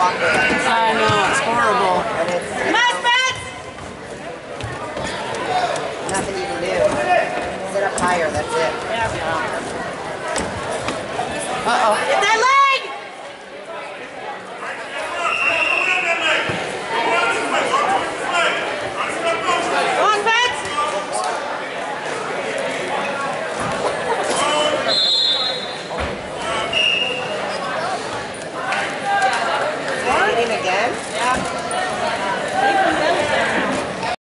walkway. I know, it's horrible. And it's nothing you can do. Sit up higher, that's it. Uh-oh.